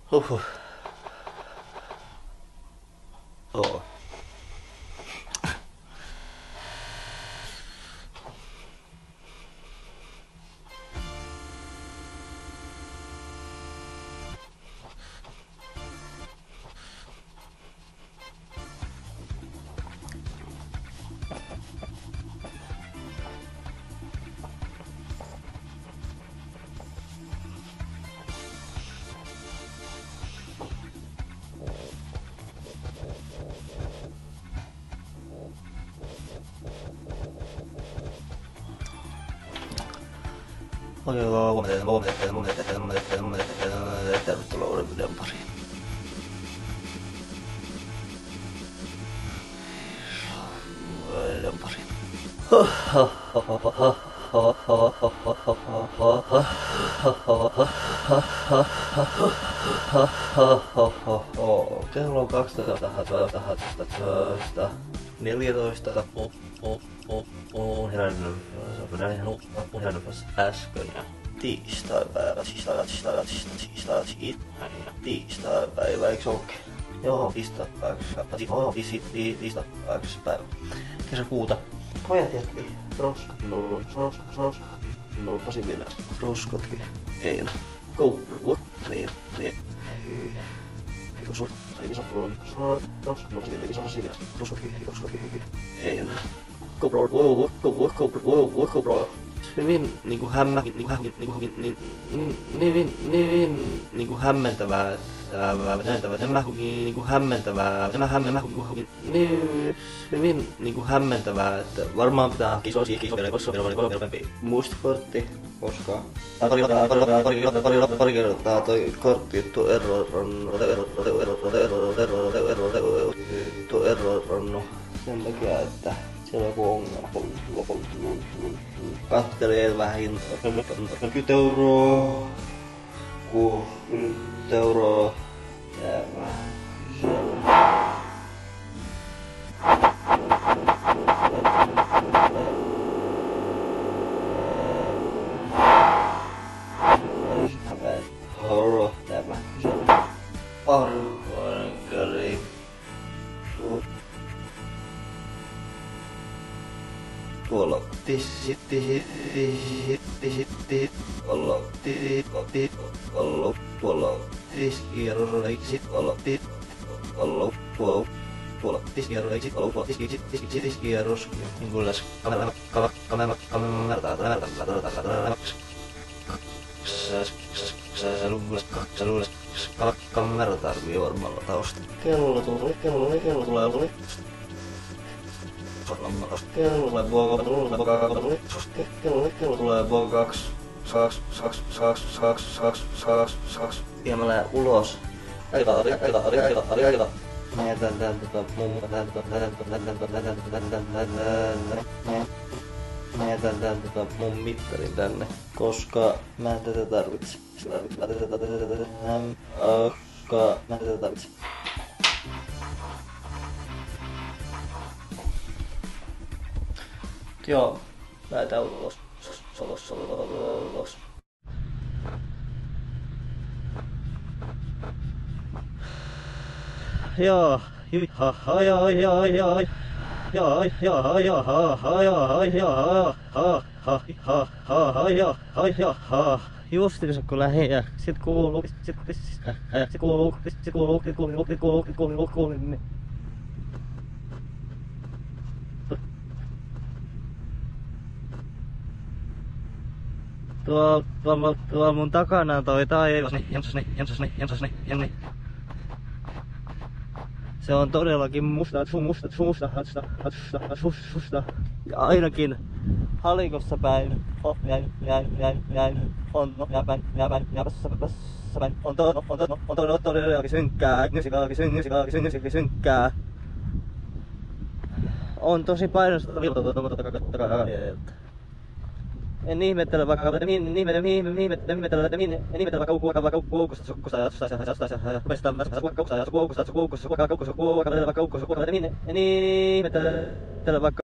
Huhhuh. Oo. Tervetuloa uuden videon pariin. Kello on 12.14. Oon herännyt vasta äsken ja tiistaipäivä, tiistaipäivä, eiks ookin? Joo, tiistaipäivä. Kesäkuuta. Pojat jätti roskat Pasimilla. Roskotkin. Ei koulu. Niin. Roskat ei GoPro. Hyvin niinku hämmentävää. Hyvin niinku hämmentävää, että varmaan pitää muistikortti, koska pari kertaa toi korttijuttu errorannut sen takia, että siellä on joku ongelma. Kattelee vähän hintaa. 40 €. 60 €. Jää vähän kysellä. Horror, jää vähän kysellä. Arvoinen käri. Tuolla tiskierros kuulas kamera tarvii varmalla taustalla. Kello tulee. Kello tulee vuonna 2. Ja mä lähden ulos. Aika. Mä jätän tän mun mittarin tänne, koska mä en tätä tarvitse. Joo, lähdetään ulos. Joo, justiinsa kun lähdin ja sit kuuluu tuolla mun takana toi taivas. Se on todellakin musta. Ja ainakin Halikossa päin on todellakin synkkää. On tosi painostavaa. En ihmettele vaikka